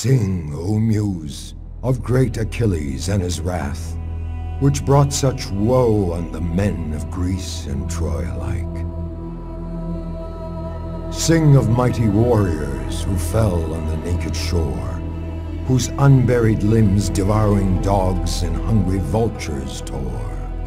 Sing, O Muse, of great Achilles and his wrath, which brought such woe on the men of Greece and Troy alike. Sing of mighty warriors who fell on the naked shore, whose unburied limbs devouring dogs and hungry vultures tore.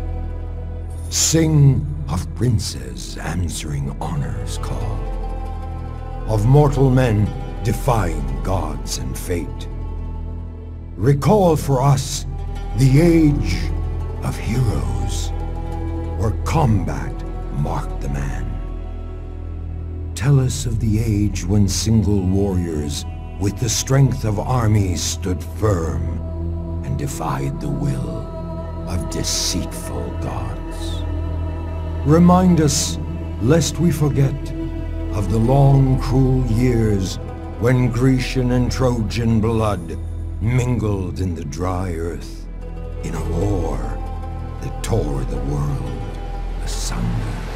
Sing of princes answering honor's call, of mortal men defying gods and fate. Recall for us the age of heroes, where combat marked the man. Tell us of the age when single warriors with the strength of armies stood firm and defied the will of deceitful gods. Remind us, lest we forget, of the long, cruel years when Grecian and Trojan blood mingled in the dry earth in a war that tore the world asunder.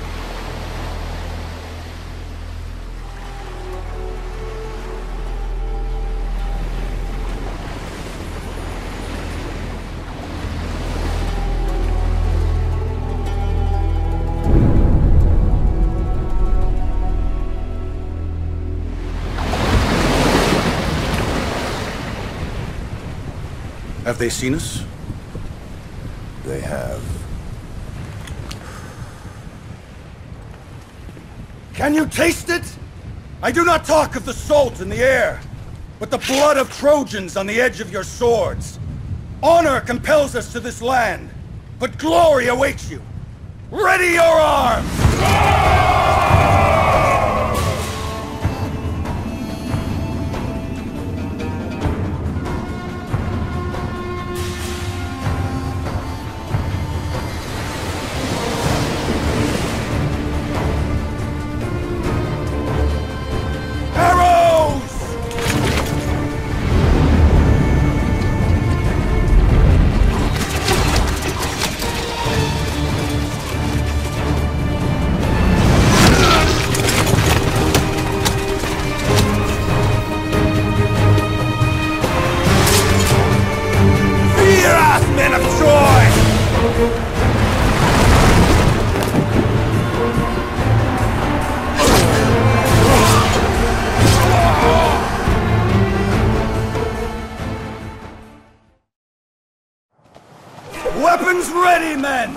Have they seen us? They have. Can you taste it? I do not talk of the salt in the air, but the blood of Trojans on the edge of your swords. Honor compels us to this land, but glory awaits you. Ready your arms! Weapons ready, men!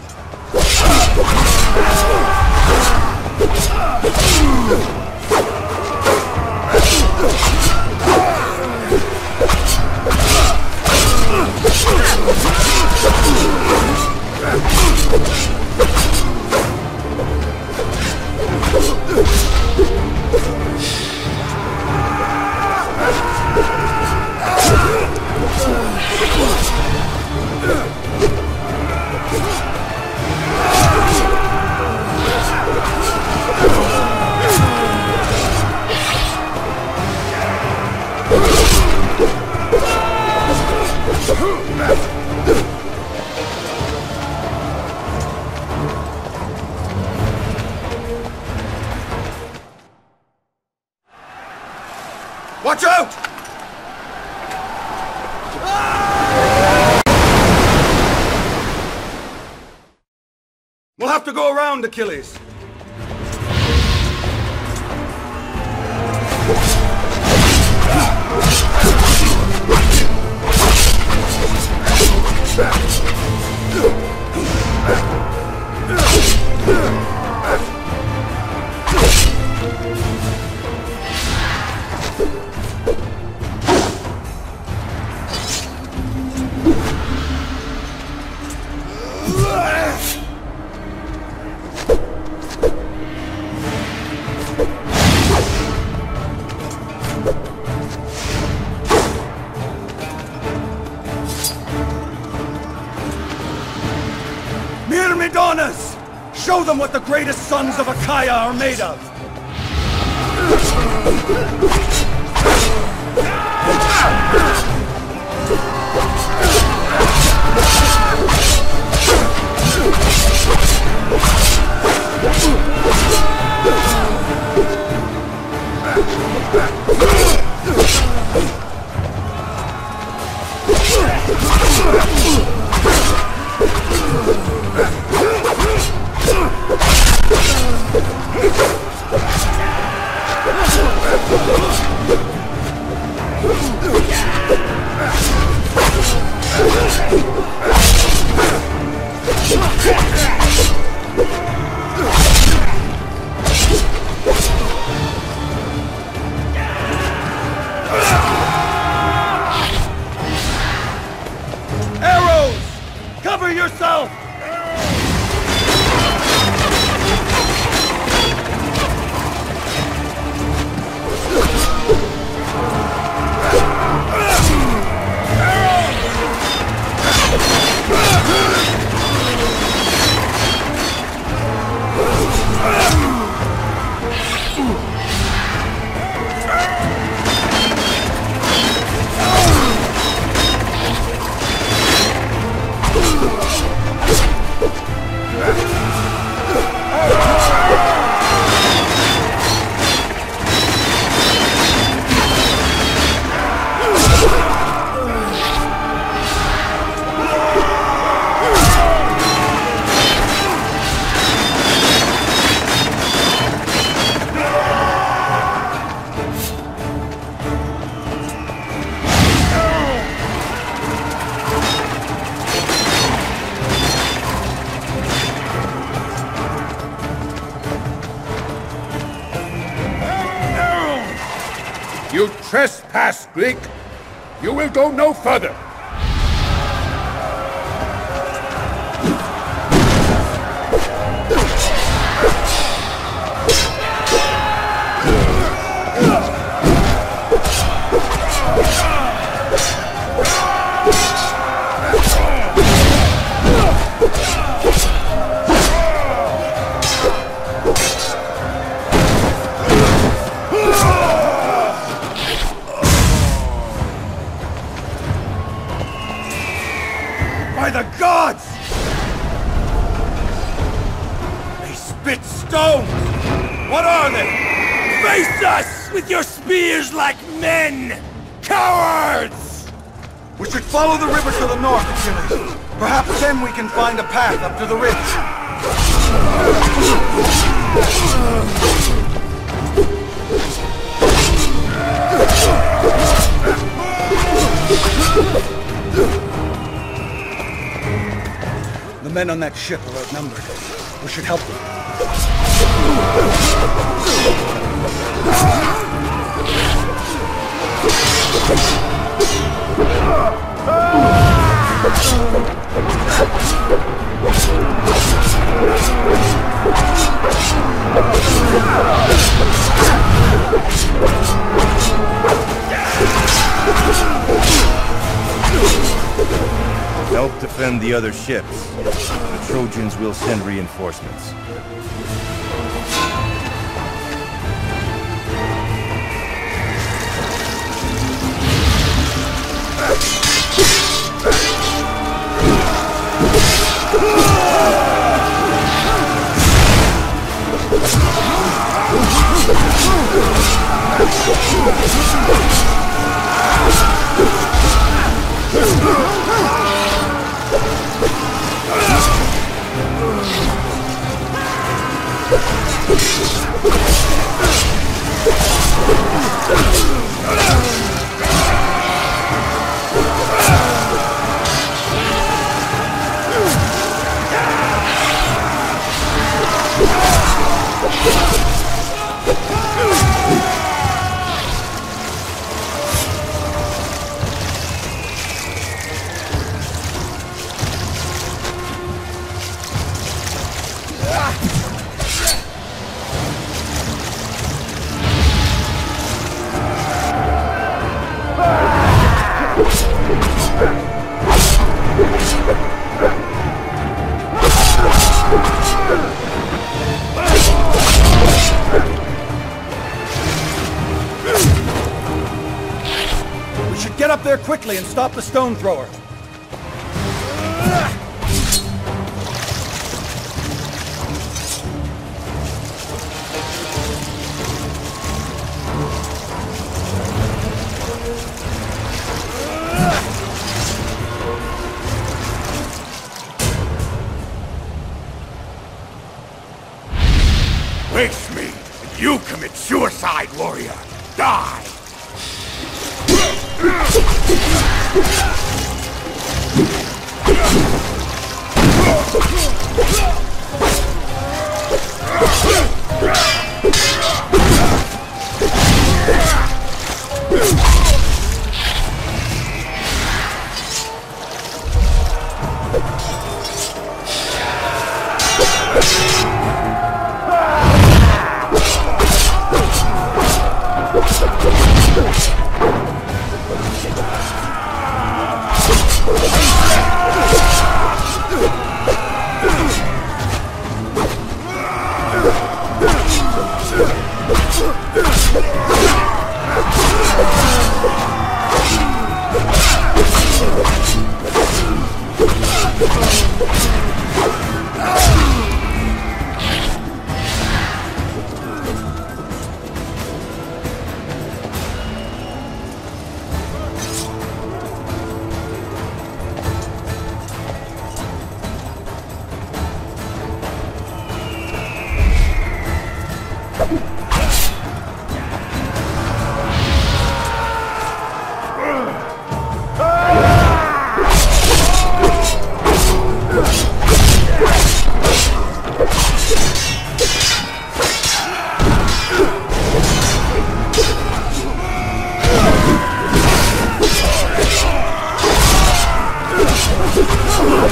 Watch out! We'll have to go around, Achilles. Myrmidonas! Show them what the greatest sons of Achaia are made of! yourself! You trespass, Greek! You will go no further! By the gods! They spit stones! What are they? Face us with your spears like men! Cowards! We should follow the river to the north, Achilles. Perhaps then we can find a path up to the ridge. The men on that ship are outnumbered. We should help them. Help defend the other ships. The Trojans will send reinforcements. We should get up there quickly and stop the stone thrower. Face me, and you commit suicide, warrior! Die!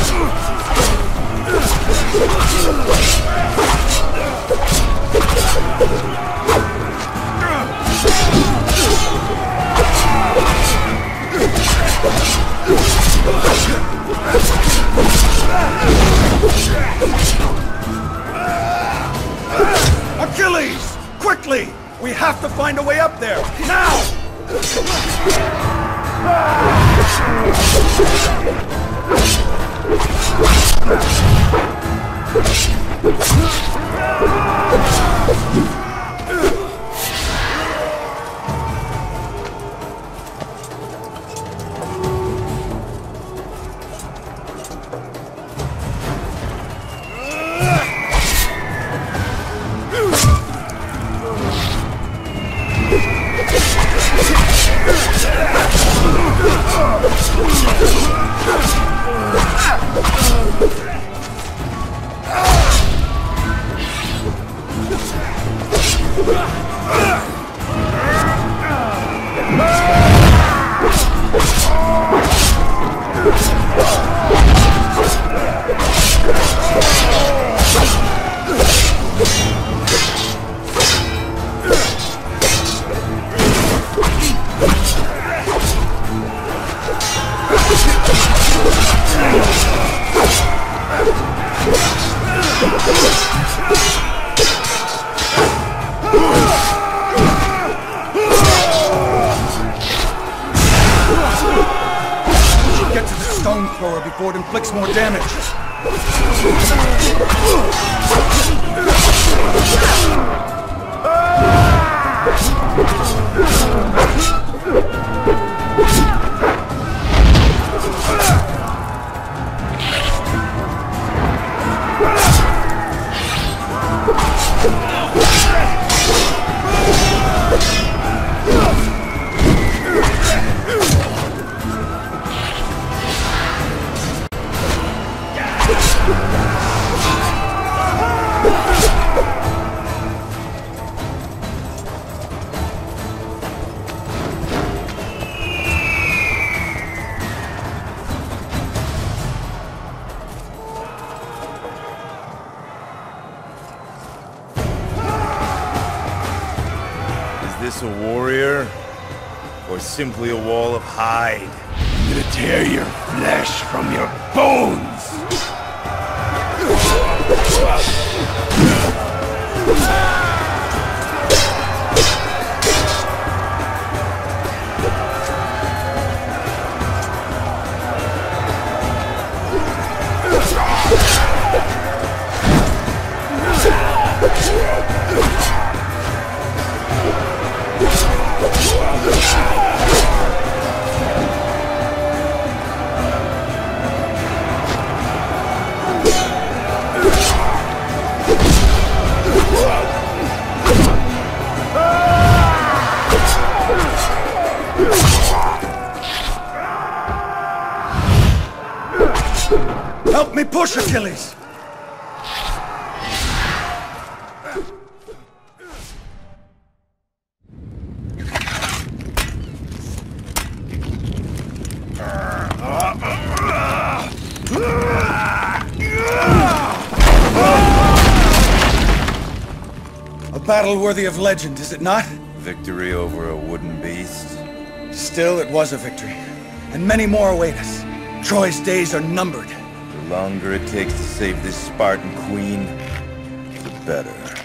Achilles! Quickly! We have to find a way up there! Now! Get to the stone thrower before it inflicts more damage. Is this a warrior? Or simply a wall of hide? I'm gonna tear your flesh from your bones! Help me push, Achilles! A battle worthy of legend, is it not? Victory over a wooden beast? Still, it was a victory, and many more await us. Troy's days are numbered. The longer it takes to save this Spartan queen, the better.